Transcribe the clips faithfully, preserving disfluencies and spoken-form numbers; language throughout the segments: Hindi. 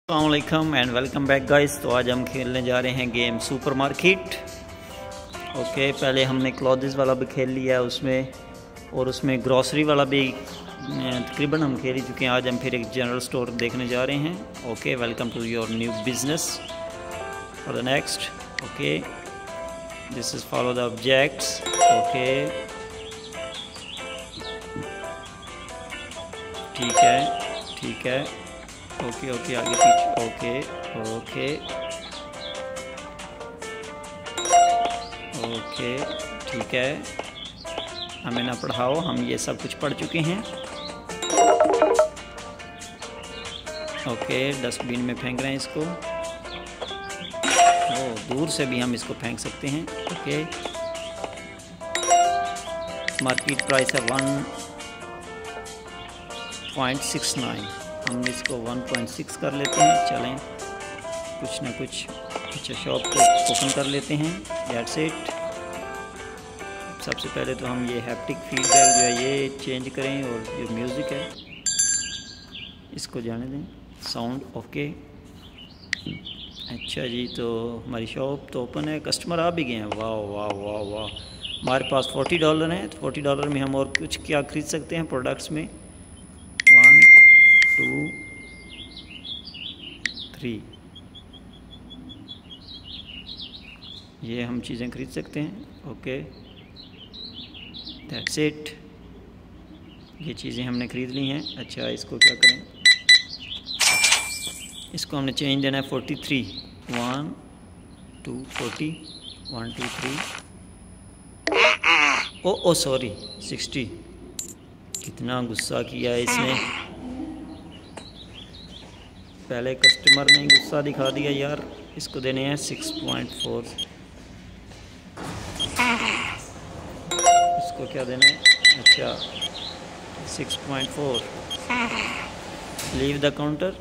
अस्सलामुअलैकुम एंड वेलकम बैक गाइस। तो आज हम खेलने जा रहे हैं गेम सुपर मार्केट। ओके, पहले हमने क्लॉथ्स वाला भी खेल लिया उसमें, और उसमें ग्रॉसरी वाला भी तकरीबन हम खेल ही चुके हैं। आज हम फिर एक जनरल स्टोर देखने जा रहे हैं। Okay, welcome to your new business for the next. Okay, this is follow the objects. Okay, ठीक है ठीक है ओके ओके आगे पीछे। ओके ओके ओके ठीक है, हमें ना पढ़ाओ, हम ये सब कुछ पढ़ चुके हैं। ओके, डस्टबिन में फेंक रहे हैं इसको। ओ, दूर से भी हम इसको फेंक सकते हैं। ओके, मार्केट प्राइस है वन पॉइंट सिक्स नाइन। हम इसको वन पॉइंट सिक्स कर लेते हैं। चलें, कुछ ना कुछ अच्छा शॉप को ओपन कर लेते हैं। That's it. सबसे पहले तो हम ये हैप्टिक फीडबैक जो है ये चेंज करें, और जो म्यूज़िक है इसको जाने दें, साउंड। ओके, अच्छा जी, तो हमारी शॉप तो ओपन है, कस्टमर आ भी गए हैं। वाह वाह वाह वाह, हमारे पास फोर्टी डॉलर हैं। तो फोर्टी डॉलर में हम और कुछ क्या ख़रीद सकते हैं प्रोडक्ट्स में? वन टू थ्री, ये हम चीज़ें खरीद सकते हैं। Okay, that's it. ये चीज़ें हमने ख़रीद ली हैं। अच्छा, इसको क्या करें? इसको हमने चेंज देना है forty three. One two forty, one two three. Oh oh sorry, sixty. कितना गुस्सा किया है इसने, पहले कस्टमर ने गुस्सा दिखा दिया यार। इसको देने हैं सिक्स पॉइंट फोर। इसको क्या देना है? अच्छा, six point four. Leave the counter.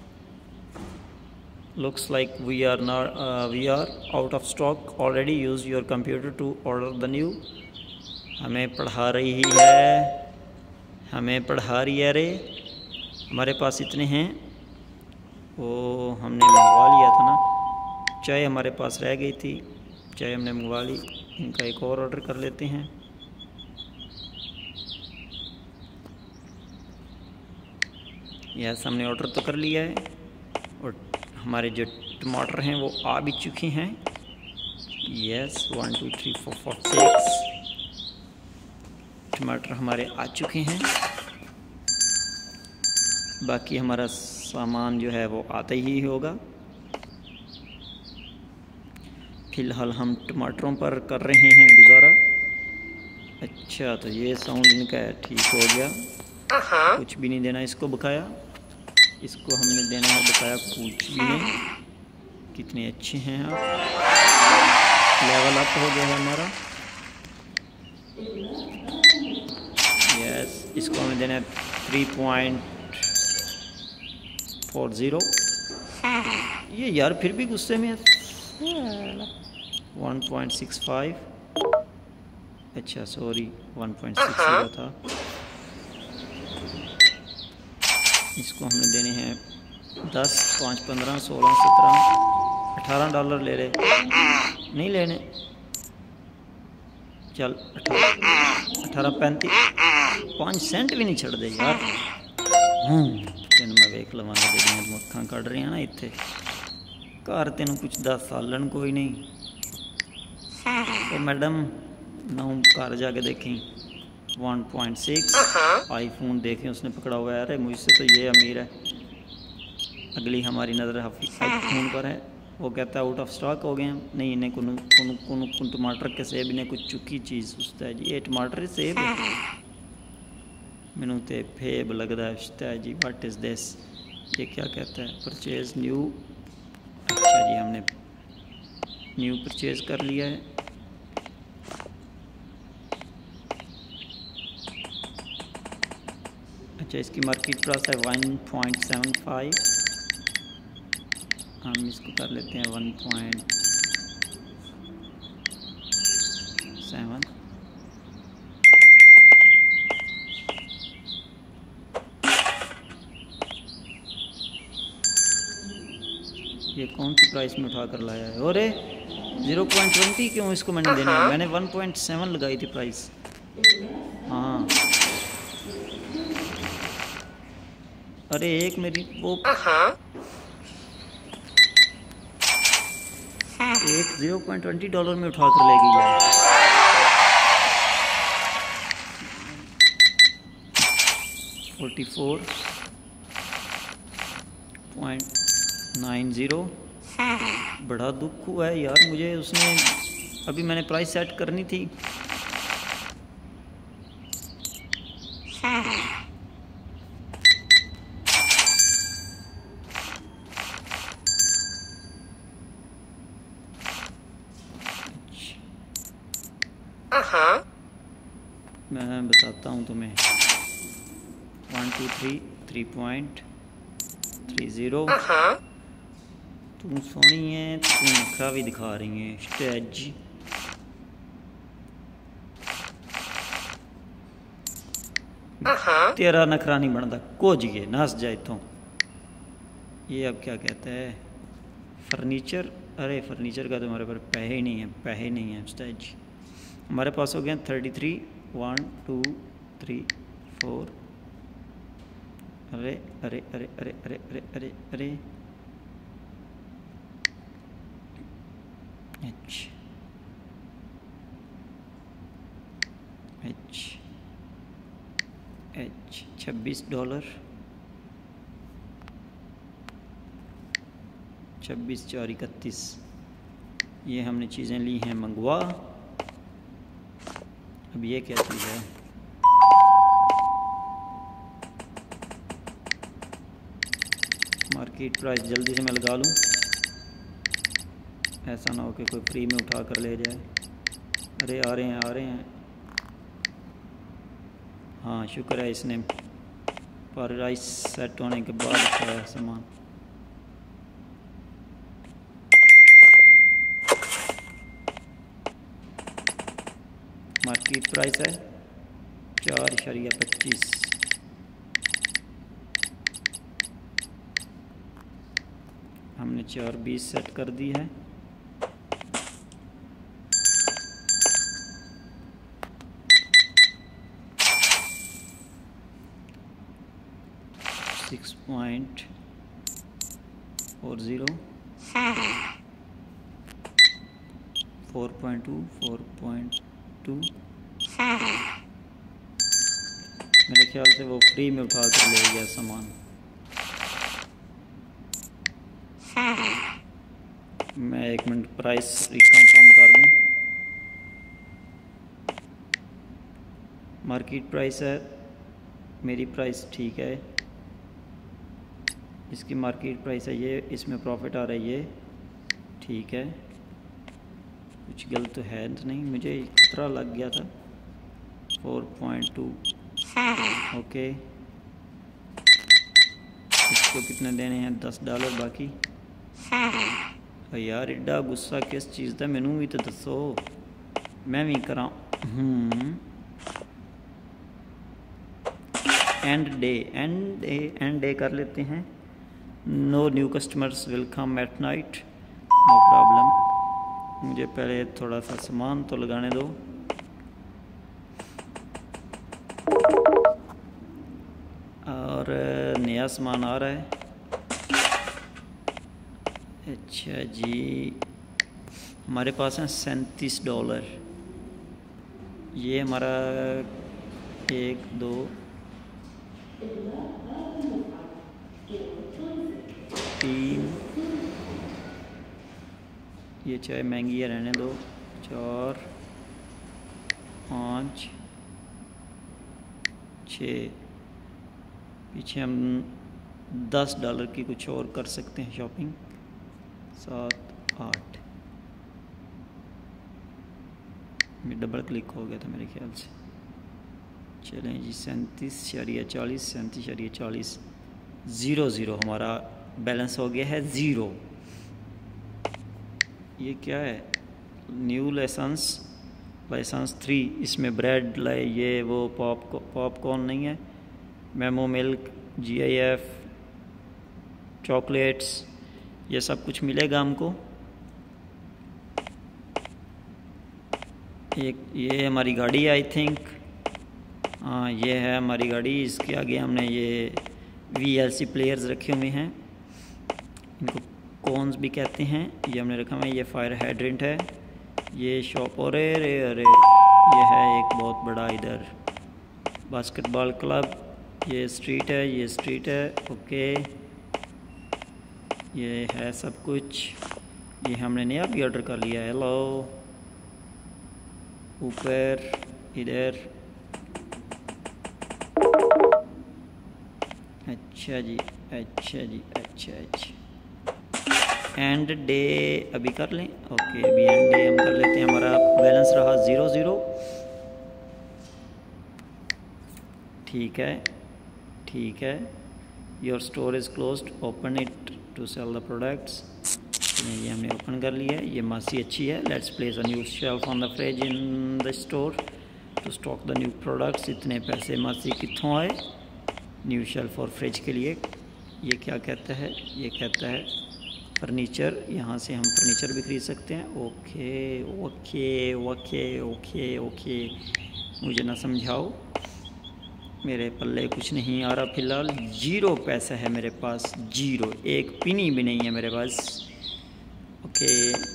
Looks like we are not we are out of stock already. Use your computer to order the new. हमें पढ़ा रही है, हमें पढ़ा रही है। अरे हमारे पास इतने हैं, वो हमने मंगवा लिया था ना। चाय हमारे पास रह गई थी, चाय हमने मंगवा ली। इनका एक और ऑर्डर कर लेते हैं। यस, हमने ऑर्डर तो कर लिया है, और हमारे जो टमाटर हैं वो आ भी चुके हैं। Yes, one two three four four six टमाटर हमारे आ चुके हैं। बाकी हमारा सामान जो है वो आता ही होगा। फ़िलहाल हम टमाटरों पर कर रहे हैं गुजारा। अच्छा, तो ये साउंड इनका है, ठीक हो गया। कुछ भी नहीं देना इसको बकाया, इसको हमने देना है बकाया कुछ भी नहीं। कितने अच्छे हैं आप, लेवल अप हो गया है हमारा। यस, इसको हमें देना है थ्री पॉइंट फोर ज़ीरो। ये यार फिर भी गुस्से में है। One point six five. अच्छा sorry, one point six zero था। इसको हमने देने हैं दस, पाँच, पंद्रह, सोलह, सत्रह, अठारह डॉलर ले रहे, नहीं लेने। चल अठारह अठारह पैंतीस, पाँच सेंट भी नहीं छड़ दे यार। तेन मैं वेख लवांगा, तेरियां मक्खां कढ़ रही ना इत्थे घर, तेन कुछ दस सालन कोई नहीं। तो मैडम ना घर जाके देखें। वन पॉइंट सिक्स आईफोन देखें उसने पकड़ा हुआ है। अरे मुझसे तो ये अमीर है। अगली हमारी नज़र आईफोन पर है, वो कहता है आउट ऑफ स्टॉक हो गए हैं। नहीं, इन्हें कुन कुन कुन कुन टमाटर के सेब, इन्हें कुछ चुकी चीज़ उसता है जी। ये टमाटर सेब मैनू तो फेब लगता है जी। What is this? ये क्या कहता है? Purchase new. अच्छा जी, हमने न्यू परचेज़ कर लिया है। अच्छा, इसकी मार्केट प्राइस है वन पॉइंट सेवन फाइव। हम इसको कर लेते हैं वन पॉइंट सेवन। ये कौन सी प्राइस में उठा कर लाया है? अरे ज़ीरो पॉइंट ट्वेंटी क्यों इसको मैंने देना है? मैंने वन पॉइंट सेवन लगाई थी प्राइस। हाँ अरे एक मेरी वो एक ज़ीरो पॉइंट ट्वेंटी डॉलर में उठा कर ले गई है। Forty four point nine zero. बड़ा दुख हुआ है यार मुझे, उसने अभी मैंने प्राइस सेट करनी थी। मैं बताता हूँ तुम्हें। One two three three point three zero. तुम सोनी है, तुम नखरा भी दिखा रही है। स्टेज तेरा नखरा नहीं बनता, कोच गए नस जाए तो। ये अब क्या कहता है? फर्नीचर। अरे फर्नीचर का तो हमारे पास पैसे ही नहीं है, पैसे नहीं है। स्टेज हमारे पास हो गया thirty three. One two three four. अरे अरे अरे अरे अरे अरे अरे अरे एच एच एच छब्बीस डॉलर। छब्बीस चार इकतीस। ये हमने चीज़ें ली हैं मंगवा। अब ये क्या चीज़ है? मार्केट प्राइस जल्दी से मैं लगा लूँ, ऐसा ना हो कि कोई फ्री में उठा कर ले जाए। अरे आ रहे हैं आ रहे हैं। हाँ शुक्र है इसने प्राइस सेट होने के बाद उठाया सामान। मार्केट प्राइस है चार इशारिया पच्चीस। हमने चार बीस सेट कर दी है। Six point four zero. Four point two four point two. मेरे ख्याल से वो फ्री में उठा कर ले गया सामान। मैं एक मिनट प्राइस रिकन्फर्म कर लूँ। मार्केट प्राइस है, मेरी प्राइस ठीक है। इसकी मार्केट प्राइस है ये, इसमें प्रॉफिट आ रहा है ये, ठीक है। कुछ गलत तो है तो नहीं, मुझे खतरा लग गया था। Four point two okay. इसको कितने देने हैं? दस डॉलर बाकी। यार एडा गुस्सा किस चीज़ का? मैनू भी तो दसो, मैं भी करा। End day end day end day कर लेते हैं। No new customers will come at night, no problem. मुझे पहले थोड़ा सा सामान तो लगाने दो। और नया सामान आ रहा है। अच्छा जी, हमारे पास है सैंतीस डॉलर। ये हमारा एक दो तीन, ये चाहे महंगी है रहने दो। चार पाँच छः, पीछे हम दस डॉलर की कुछ और कर सकते हैं शॉपिंग। सात आठ, ये डबल क्लिक हो गया था मेरे ख्याल से। चलें जी, सैंतीस शरिया चालीस, सैंतीस शरिया चालीस, ज़ीरो ज़ीरो हमारा बैलेंस हो गया है ज़ीरो। ये क्या है? New license license three. इसमें ब्रेड लाए, ये वो पॉप पॉपकॉर्न नहीं है। मेमो milk, G I F chocolates, ये सब कुछ मिलेगा हमको। एक ये हमारी गाड़ी है आई थिंक, हाँ ये है हमारी गाड़ी। इसके आगे हमने ये वी एल सी प्लेयर्स रखे हुए हैं, इनको कॉन्स भी कहते हैं। ये हमने रखा हुआ है। ये फायर हाइड्रेंट है, ये शॉप, और अरे अरे ये है एक बहुत बड़ा इधर बास्केटबॉल क्लब। ये स्ट्रीट है, ये स्ट्रीट है, ओके। ये है सब कुछ। ये हमने नया भी ऑर्डर कर लिया है। हेलो, ऊपर इधर, अच्छा जी, अच्छा जी, अच्छा अच्छा। एंड डे अभी कर लें, ओके अभी एंड डे हम कर लेते हैं। हमारा बैलेंस रहा ज़ीरो ज़ीरो, ठीक है ठीक है। Your store is closed, open it to sell the products. ये हमने ओपन कर लिया है। ये मासी अच्छी है। Let's place a new shelf on the fridge in the store to stock the new products. इतने पैसे मासी कितों आए न्यू शेल्फ और फ्रिज के लिए? ये क्या कहता है? ये कहता है फर्नीचर। यहाँ से हम फर्नीचर भी खरीद सकते हैं। Okay okay okay okay okay, मुझे ना समझाओ, मेरे पल्ले कुछ नहीं आ रहा फ़िलहाल। जीरो पैसा है मेरे पास, जीरो, एक पिनी भी नहीं है मेरे पास। ओके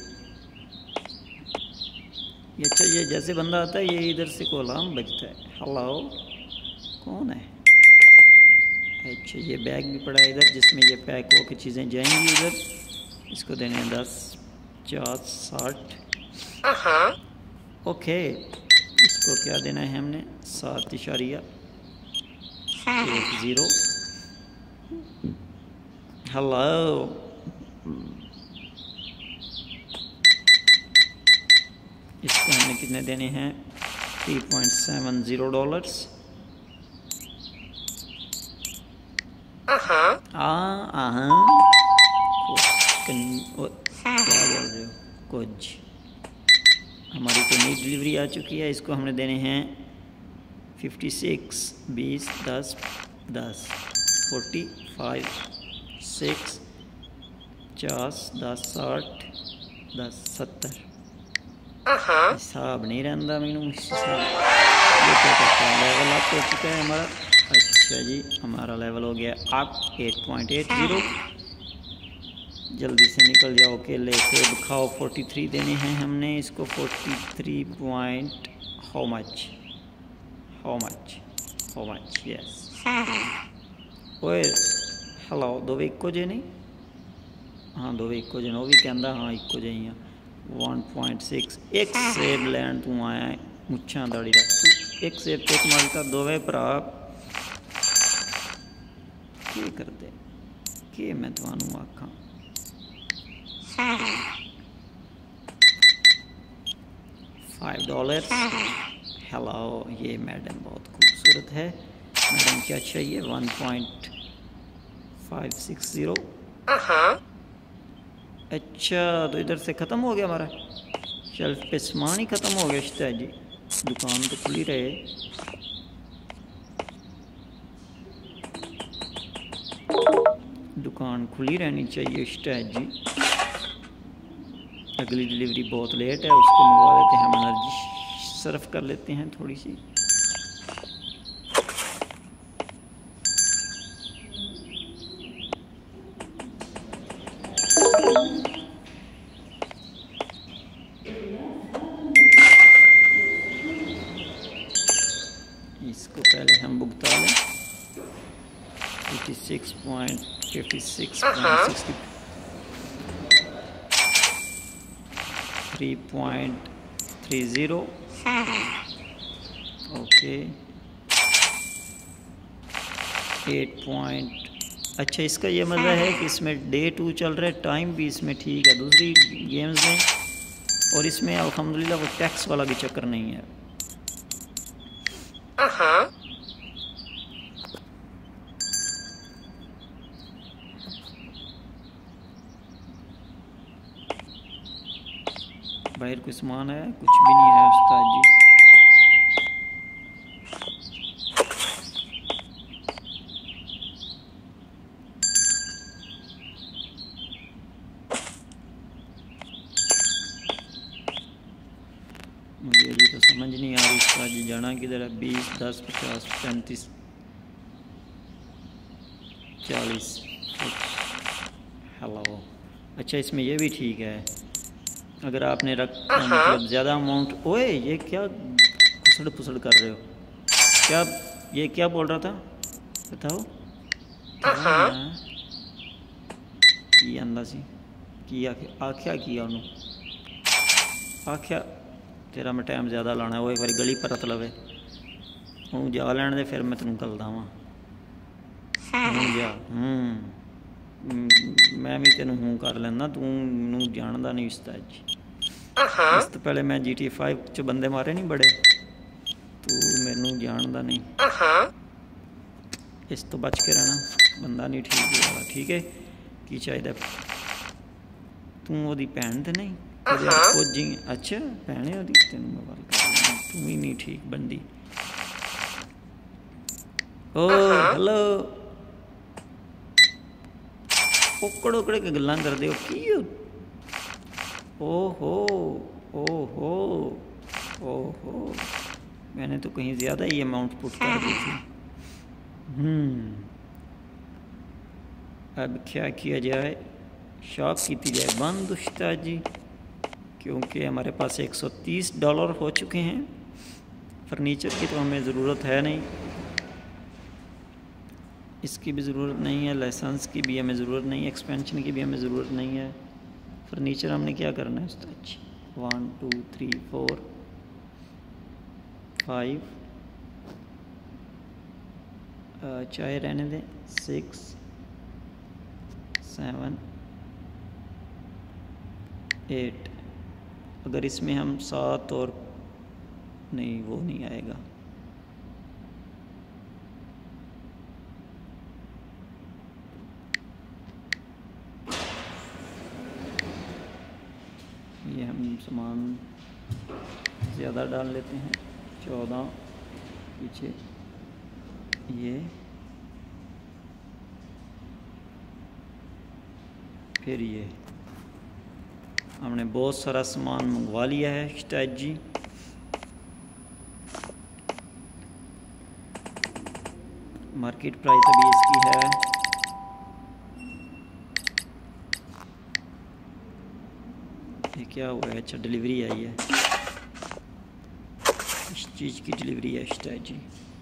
ये अच्छा, ये जैसे बंदा आता है ये इधर से कोलाम बजता है। हेलो, कौन है? अच्छा, ये बैग भी पड़ा है इधर जिसमें ये पैक हो के चीज़ें जाएंगी इधर। इसको देने हैं दस, पचास, साठ। ओके, इसको क्या देना है हमने? सात इशारिया एक ज़ीरो। हेलो, इसको हमने कितने देने हैं? Three point seven zero dollars. हाँ हाँ, क्या बोल रहे हो? कुछ हमारी कोई नई डिलीवरी आ चुकी है। इसको हमने देने हैं फिफ्टी सिक्स, बीस, दस, दस, फोर्टी फाइव, सिक्स, पचास, दस, साठ, दस, सत्तर। हिसाब नहीं रहता मैनू, हिसाब ये क्या करता है? लेवल अप हो चुका है हमारा। अच्छा जी, हमारा लेवल हो गया up eight point eight zero. जल्दी से निकल जाओ, केले सेब खाओ। फोर्टी थ्री देने हैं हमने इसको। Forty three point how much, how much, how much, yes. ओए हेलो, दो वे इक्को जे नहीं? हाँ दो वे इक्को जे, वो भी कहता हाँ इक्को जे ही। One point six. एक सेब लैंड तू आया है मुच्छा दाड़ी का, तू एक सेब पे मारता दो वे भरा की करते कि मैं थानू आखा। Five dollar. हेलो, ये मैडम बहुत खूबसूरत है। मैडम क्या चाहिए? One point five six zero. अच्छा, तो इधर से ख़त्म हो गया हमारा शेल्फ पे सामान ही ख़त्म हो गया। शिता जी, दुकान तो खुली रहे। दुकान खुली रहनी चाहिए शिता जी। अगली डिलीवरी बहुत लेट है, उसको मंगवा लेते हैं। हम एनर्जी सर्फ कर लेते हैं थोड़ी सी। इसको पहले हम भुगता लें। Fifty six point fifty six point sixty three point three zero. Okay, eight point. अच्छा, इसका ये मज़ा है कि इसमें डे टू चल रहा है, टाइम भी इसमें ठीक है दूसरी गेम्स में, और इसमें अल्हम्दुलिल्लाह वो टैक्स वाला भी चक्कर नहीं है। बाहर कोई सामान है? कुछ भी नहीं है उस्ताद जी। मुझे अभी तो समझ नहीं आ रही इसका जी जाना किधर है। बीस, दस, पचास, पैंतीस, चालीस। हेलो, अच्छा इसमें ये भी ठीक है, अगर आपने रख मतलब ज़्यादा अमाउंट। ओए ये क्या खुसड़ पुसड़ कर रहे हो, क्या ये क्या बोल रहा था बताओ। की आंदा सी की आख्या किया उन्होंने आख्या तेरा मैं टाइम ज़्यादा लाना, वो एक बार गली परत लवे हूँ जा लैन दे, फिर मैं तेन गलदा वा जा। मैं भी तेन हूँ कर लेना, तू मैनू जानदा नहीं उस्ताद जी। इस तो पहले मैं जी टी फाइव च बंदे मारे नहीं बड़े, तू मैनू जानदा नहीं, इस तो बच के रहना, बंदा नहीं ठीक वाला। ठीक है की चाहिए तू ओदी भैन तो नहीं खोजी। अच्छा भैन है ओदी, तेन मैं गल कर, तू ही नहीं ठीक बंदी। ओ हेलो ओकड़ ओकड़े के गल्लां करदे हो की। ओहो ओहो ओहो, मैंने तो कहीं ज़्यादा ही अमाउंट पुट कर दी थी। हम्म अब क्या किया जाए, शॉप की जाए बंद उस्ताद जी, क्योंकि हमारे पास एक सौ तीस डॉलर हो चुके हैं। फर्नीचर की तो हमें ज़रूरत है नहीं, इसकी भी ज़रूरत नहीं है, लाइसेंस की भी हमें ज़रूरत नहीं है, एक्सपेंशन की भी हमें ज़रूरत नहीं है। फर्नीचर हमने क्या करना है उस्ताद जी, one two three four five, चाहे रहने दें, सिक्स सेवन एट। अगर इसमें हम सात और नहीं, वो नहीं आएगा। ये हम सामान ज़्यादा डाल लेते हैं, चौदह पीछे ये, फिर ये। हमने बहुत सारा सामान मंगवा लिया है उस्ताद जी। मार्केट प्राइस अभी इसकी है ये क्या हुआ है, अच्छा डिलीवरी आई है, इस चीज़ की डिलीवरी है उस्ताद जी।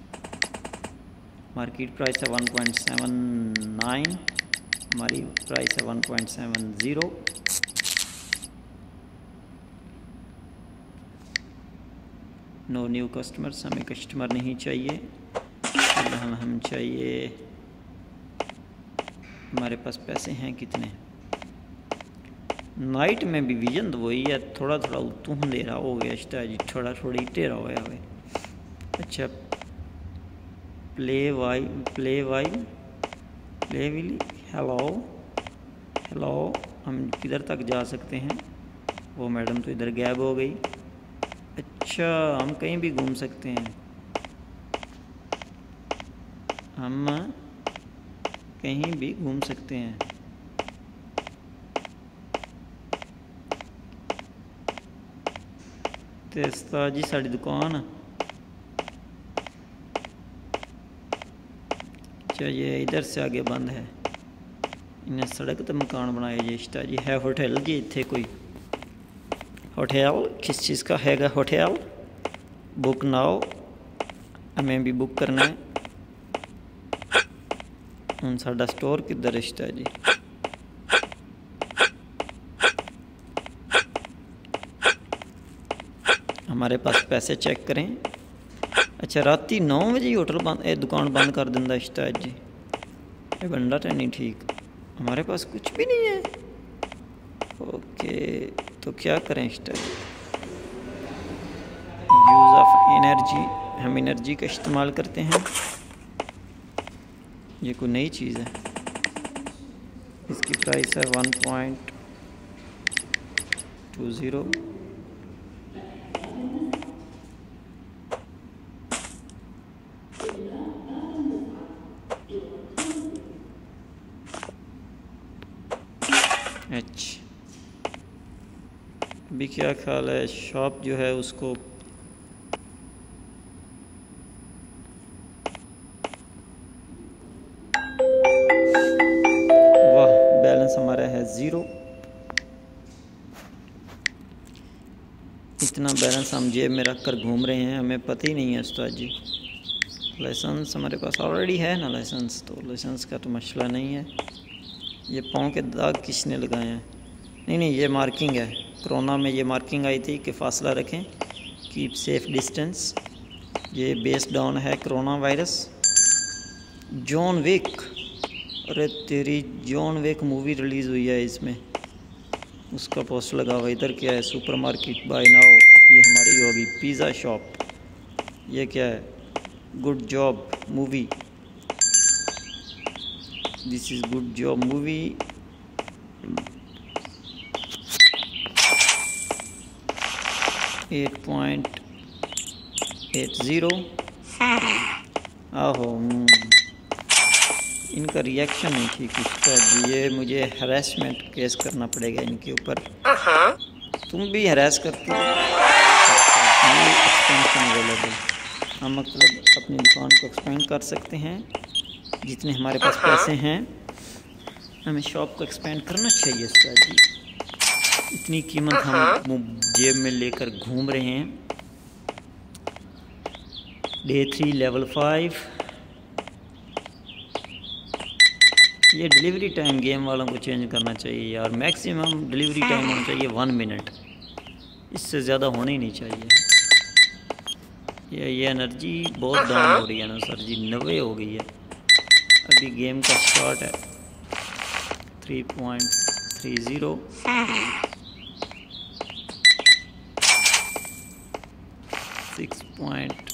मार्केट प्राइस है वन पॉइंट सेवन नाइन, हमारी प्राइस है one point seven zero. No new customers, हमें कस्टमर नहीं चाहिए, हम हम चाहिए, हमारे पास पैसे हैं कितने। नाइट में भी विजन तो वही है, थोड़ा थोड़ा उतू अंधेरा हो गया उस्ताद जी, थोड़ा थोड़ी टेरा होया हुआ। अच्छा प्ले वाई प्ले वाई प्ले विली, हेलो हेलो, हम किधर तक जा सकते हैं। वो मैडम तो इधर गैब हो गई। अच्छा हम कहीं भी घूम सकते हैं, हम कहीं भी घूम सकते हैं। तो उस्ताद जी साड़ी दुकान, अच्छा ये इधर से आगे बंद है, इन्हें सड़क तो मकान बनाए जी उस्ताद जी। है होटल जी इतने कोई होटल, किस चीज़ का हैगा होटल, बुक नाओ, हमें भी बुक करना है। हूँ साडा स्टोर किधर है उस्ताद जी, हमारे पास पैसे चेक करें। अच्छा राती नौ बजे होटल बंद, ए दुकान बंद कर दिंदा उस्ताद जी, ये बंदा तो नहीं ठीक, हमारे पास कुछ भी नहीं है। ओके तो क्या करें उस्ताद जी, यूज़ ऑफ एनर्जी, हम एनर्जी का इस्तेमाल करते हैं। ये कोई नई चीज़ है, इसकी प्राइस है वन पॉइंट टू ज़ीरो। अच्छा अभी क्या ख्याल है, शॉप जो है उसको हमारा है ज़ीरो। इतना बैलेंस हम जेब में रख कर घूम रहे हैं, हमें पता ही नहीं है उस्ताद जी। लाइसेंस हमारे पास ऑलरेडी है ना लाइसेंस, तो लाइसेंस का तो मसला नहीं है। ये पाँव के दाग किसने लगाए हैं? नहीं नहीं, ये मार्किंग है। कोरोना में ये मार्किंग आई थी कि फ़ासला रखें, कीप सेफ डिस्टेंस। ये बेस्ड डाउन है कोरोना वायरस। जॉन विक, अरे तेरी जॉन विक मूवी रिलीज़ हुई है, इसमें उसका पोस्टर लगा हुआ। इधर क्या है? सुपर मार्केट बाय नाउ, ये हमारी होगी। पिज़्ज़ा शॉप, ये क्या है? Good job movie, this is good job movie. Eight point eight zero. आहो, इनका रिएक्शन नहीं ठीक है। ये मुझे हरासमेंट केस करना पड़ेगा इनके ऊपर। तुम भी हरास करते हो। एक्सपेंशन अवेलेबल, हम मतलब अपनी दुकान को एक्सपेंड कर सकते हैं जितने हमारे पास पैसे हैं। हमें शॉप को एक्सपेंड करना चाहिए सर जी। इतनी कीमत हम जेब में लेकर घूम रहे हैं। Day three level five. ये डिलीवरी टाइम गेम वालों को चेंज करना चाहिए यार। मैक्सिमम डिलीवरी टाइम होना चाहिए वन मिनट, इससे ज़्यादा होना ही नहीं चाहिए। ये ये एनर्जी बहुत डाउन हो रही है ना सर जी, नब्बे हो गई है। अभी गेम का स्टार्ट है। Three point three zero. Six point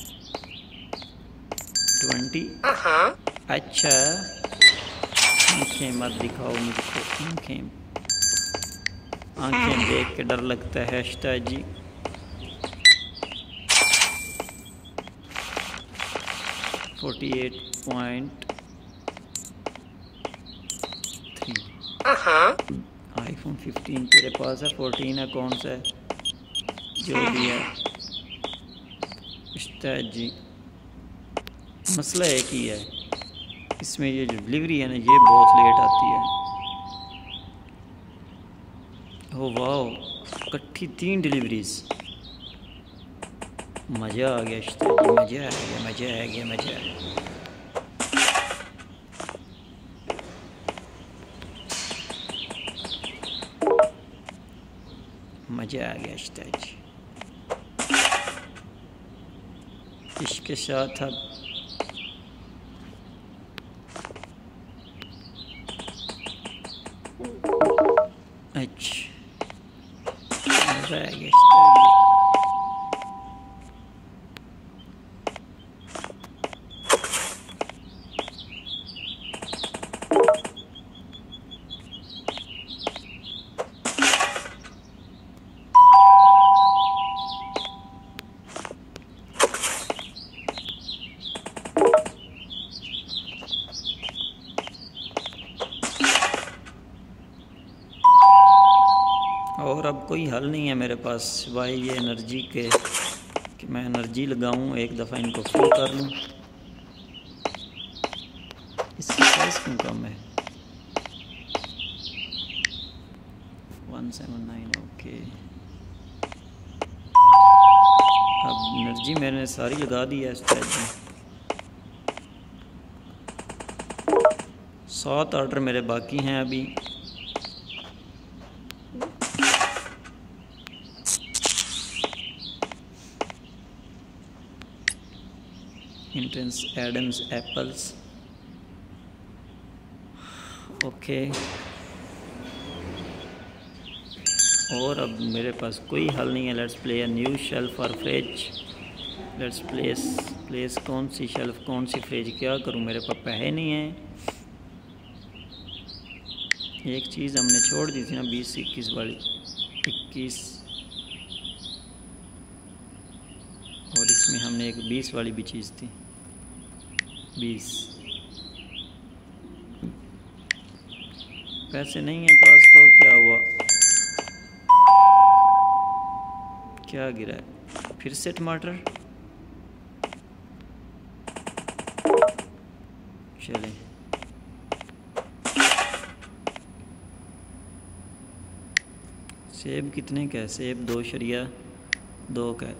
twenty. अच्छा, आँखें मत दिखाओ मुझको, आँखें आँखें देख के डर लगता है उस्ताद जी। Forty eight point three. IPhone fifteen तेरे पास है, फोर्टीन है, कौन सा है? जो भी है उस्ताद जी, मसला एक ही है, इसमें ये जो डिलीवरी है ना, ये बहुत लेट आती है। ओ वाह, इकट्ठी तीन डिलीवरीज। मज़ा आ गया उस्ताद जी, मज़ा आ गया, मज़ा आ गया, मज़ा आ गया। मज़ा आ गया उस्ताद जी। इसके साथ अब अच्छा मज़ा आ गया उस्ताद जी। और अब कोई हल नहीं है मेरे पास सिवाय ये एनर्जी के कि मैं एनर्जी लगाऊं, एक दफ़ा इनको फुल कर लूं। इसकी प्राइस क्यों कम है? One seven nine. ओके, अब एनर्जी मैंने सारी लगा दी है इस टाइप में। सात ऑर्डर मेरे बाकी हैं अभी। Intense Adams apples. ओके, और अब मेरे पास कोई हल नहीं है। Let's play a new shelf और फ्रिज। लेट्स प्लेस प्लेस कौन सी शेल्फ, कौन सी फ्रिज, क्या करूं? मेरे पास पैसे नहीं हैं। एक चीज़ हमने छोड़ दी थी ना, बीस इक्कीस वाली, इक्कीस, और इसमें हमने एक बीस वाली भी चीज़ थी, बीस। पैसे नहीं है पास तो क्या हुआ? क्या गिरा है? फिर से टमाटर। चलें, सेब कितने का है? सेब दो शरिया दो का है।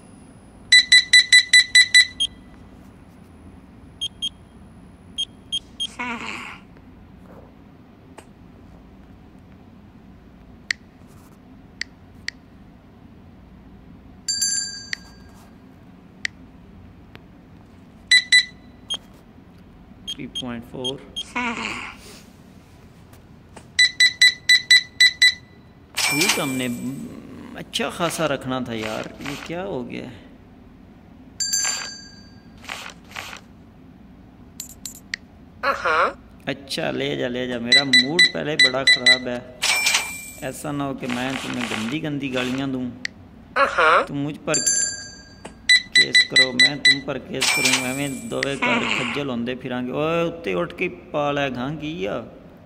Three point four. फ्रूट हमने अच्छा खासा रखना था यार, ये क्या हो गया है? अच्छा ले जा ले जा, मेरा मूड पहले बड़ा ख़राब है। ऐसा ना हो कि मैं तुम्हें गंदी गंदी गालियाँ दूँ, तुम मुझ पर केस करो, मैं तुम पर केस करूँ, एवें दोवे घर खज्जल होंदे फिरांगे। ओए उत्ते उठ के पाल है घां की आ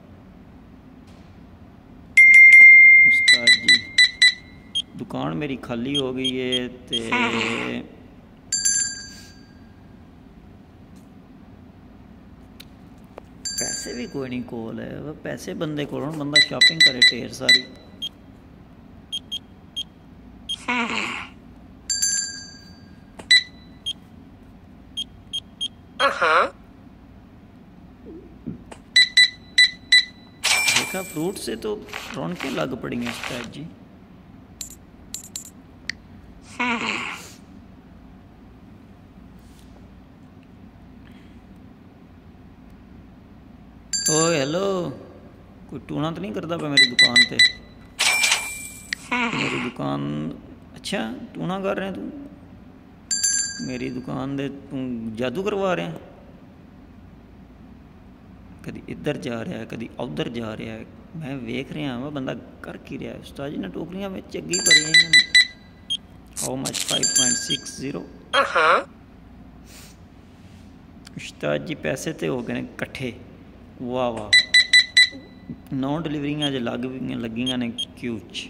उस्ताद जी, दुकान मेरी खाली हो गई है ते पैसे भी कोई नहीं कोल है। वह पैसे बंदे को, बंदा शॉपिंग करे ढेर सारी। देखा, फ्रूट से तो रौनकें लग पड़ेंगे उस्ताद जी। ओ हेलो, कोई टूना तो नहीं करता पे मेरी दुकान पे? मेरी दुकान, अच्छा टूना कर रहे हैं तू मेरी दुकान दे? तू जादू करवा रहे हैं? कभी इधर जा रहा है, कभी उधर जा रहा है, मैं वेख रहा वह बंदा कर की रहा है। उस्ताद जी ने टोकरियां में चग्गी भरी हैं। How much? Five point six zero. उस्ताद जी पैसे तो हो गए कट्ठे। वाह वाह, नौ डिलीवरियां अज लग लगियां ने क्यूच।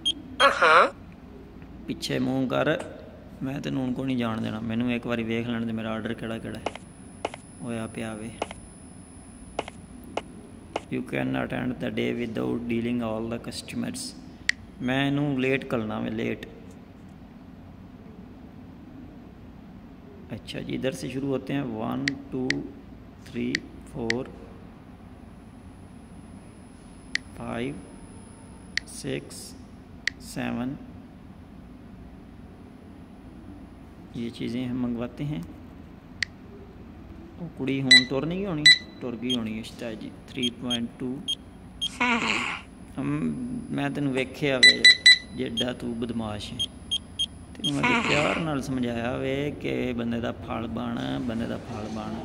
पिछे मूँह कर, मैं तेन हूँ को नहीं जान देना। मैनू एक बार वेख लैन दे मेरा आर्डर केड़ा केड़ा होया पिया वे। You can attend the day without dealing all the customers. मैं इनू लेट करना मैं लेट। अच्छा जी, इधर से शुरू होते हैं। One two three four five six seven, ये चीज़ें हम मंगवाते हैं। कुड़ी हूँ टुर नहीं होनी, टुर गई होनी उस्ताद जी। Three point two. हम मैं तेन वेख्या वे जेडा तू बदमाश है, तेन मैं प्यार नाल समझाया वे कि बंदे दा फल बन, बंदे दा फल बन।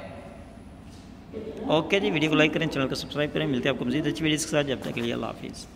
ओके जी, वीडियो को लाइक करें, चैनल को सब्सक्राइब करें। मिलते हैं आपको मज़ीद अच्छी वीडियो के साथ, जब तक के लिए अल्लाह हाफिज़।